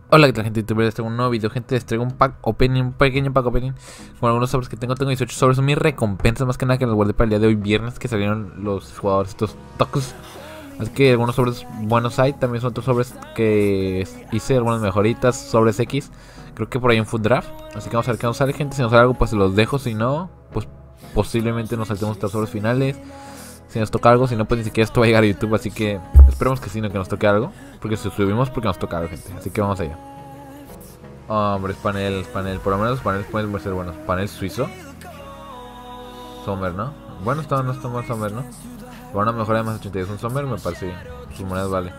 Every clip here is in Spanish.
Hola, ¿qué tal, gente? Les traigo un nuevo video, gente. Les traigo un pack opening, un pequeño pack opening con algunos sobres que tengo. Tengo 18 sobres, son mis recompensas más que nada que las guardé para el día de hoy, viernes, que salieron los jugadores estos tacos. Así que algunos sobres buenos hay. También son otros sobres que hice, algunas mejoritas, sobres X. Creo que por ahí un food draft. Así que vamos a ver qué nos sale, gente. Si nos sale algo, pues se los dejo. Si no, pues posiblemente nos saltemos estos sobres finales. Si nos toca algo, si no, pues ni siquiera esto va a llegar a YouTube. Así que esperemos que sí, no que nos toque algo. Porque si subimos, porque nos toca algo, gente. Así que vamos allá. Hombre, es panel. Por lo menos los paneles pueden ser buenos. Panel suizo. Sommer, ¿no? Bueno, no está mal Sommer, ¿no? Para una mejora de más 82 un Sommer me parece bien. Sus monedas vale.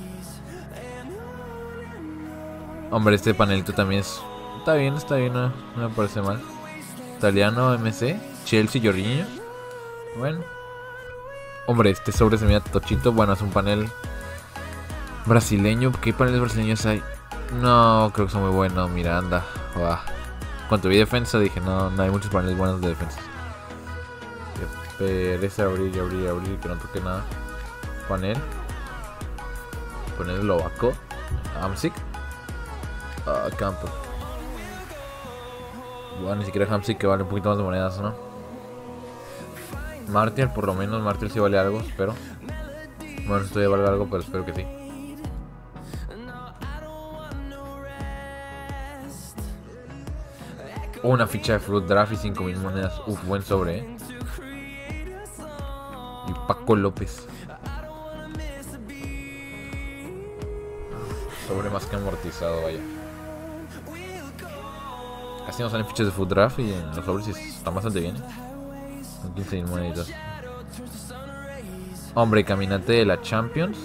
Hombre, este panelito también es... Está bien, no me parece mal. Italiano, MC, Chelsea, Jorginho. Bueno. Hombre, este sobre se mira tochito. Bueno, es un panel brasileño. ¿Qué paneles brasileños hay? No, creo que son muy buenos. Miranda. Cuando vi defensa dije, no hay muchos paneles buenos de defensa. Pereza abrir, que no toque nada. Panel eslovaco. Hamsik. Campo. Bueno, ni siquiera Hamsik, que vale un poquito más de monedas, ¿no? Martial, por lo menos Martial sí vale algo, espero. Bueno, esto ya vale algo, pero espero que sí. Una ficha de Fruit Draft y 5000 monedas. Uf, buen sobre, Y Paco López. Sobre más que amortizado, vaya. Casi no salen fichas de Fruit Draft y en los sobres están bastante bien. Son 15.000 moneditas. Hombre, caminante de la Champions.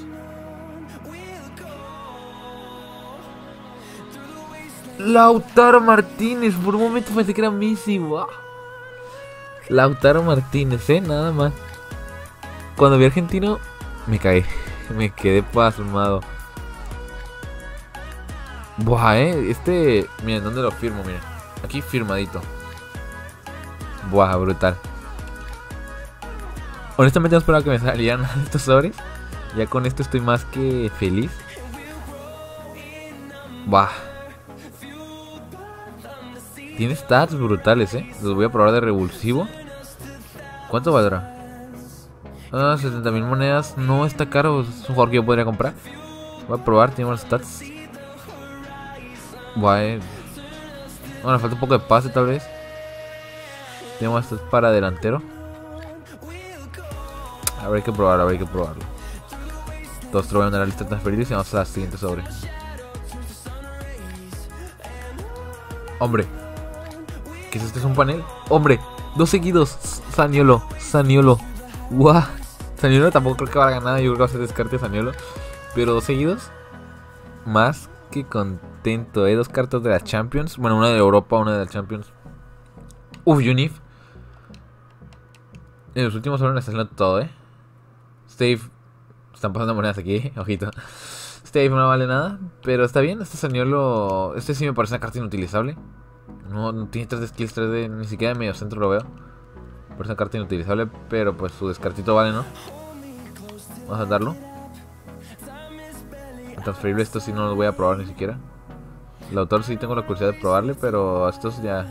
Lautaro Martínez, por un momento pensé que era Messi. Wow. Lautaro Martínez, nada más. Cuando vi argentino, me caí. Me quedé pasmado. Buah, miren, ¿dónde lo firmo? Miren, aquí firmadito. Buah, brutal. Honestamente no esperaba que me salieran estos sobres. Ya con esto estoy más que feliz. Buah. Tiene stats brutales, Los voy a probar de revulsivo. ¿Cuánto valdrá? 70.000 monedas. No está caro. Es un jugador que yo podría comprar. Voy a probar, tiene buenos stats. Bueno, falta un poco de pase tal vez. Tenemos stats para delantero. Habrá que probarlo. Todos voy a mandar la lista de transferidos y vamos a la siguiente sobre. Hombre, ¿qué es este? ¿Es un panel? Hombre, 2 seguidos. Zaniolo. Guau. Zaniolo tampoco creo que va a ganar. Yo creo que va a ser descarte Zaniolo. Pero 2 seguidos. Más que contento, 2 cartas de la Champions. Bueno, una de Europa, una de la Champions. Unif. En los últimos horas me está haciendo todo, Stave. Están pasando monedas aquí, ojito. Stave no vale nada, pero está bien. Este Zaniolo, este sí me parece una carta inutilizable. No tiene 3 de skills, 3 de... Ni siquiera de medio centro lo veo. Parece una carta inutilizable, pero pues su descartito vale, ¿no? Vamos a darlo. Transferible, esto sí no lo voy a probar ni siquiera. El autor sí tengo la curiosidad de probarle, pero estos ya...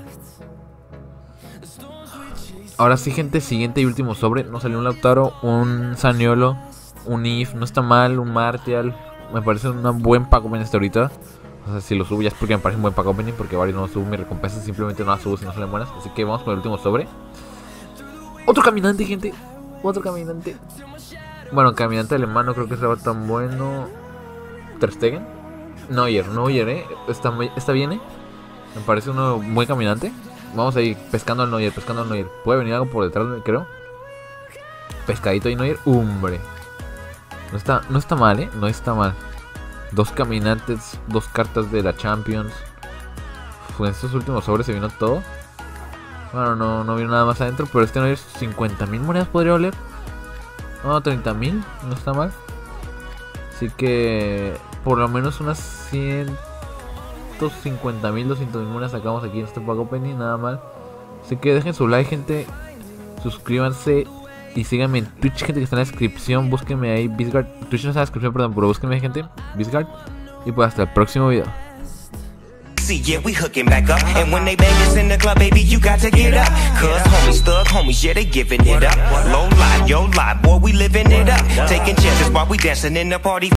Ahora sí, gente, siguiente y último sobre. Nos salió un Lautaro, un Zaniolo, un If, no está mal, un Martial. Me parece un buen pack opening hasta ahorita. O sea, si lo subo ya es porque me parece un buen pack opening, porque varios no subo mis recompensas, simplemente no las subo si no salen buenas. Así que vamos con el último sobre. Otro caminante, gente. Otro caminante. Bueno, caminante alemán no creo que sea tan bueno. Ter Stegen. Neuer, está bien, Me parece uno muy caminante. Vamos a ir pescando al Neuer, Puede venir algo por detrás, creo. Pescadito ahí Neuer. Hombre. No está mal, No está mal. 2 caminantes, 2 cartas de la Champions. En estos últimos sobres se vino todo. Bueno, no vino nada más adentro, pero este Neuer 50.000 monedas podría valer. No, 30.000, no está mal. Así que por lo menos unas 150.000, 200.000 monedas sacamos aquí en este pack opening, nada mal. Así que dejen su like, gente. Suscríbanse y síganme en Twitch, gente, que está en la descripción. Búsquenme ahí, Bisgard. Twitch no está en la descripción, perdón, pero búsquenme, gente, Bisgard. Y pues hasta el próximo video. see, yeah, we hooking back up. And when they bang us in the club, baby, you got to get up. Cause homies, thug homies, yeah, they giving it up. Low life, yo life, boy, we living it up. Taking chances while we dancing in the party.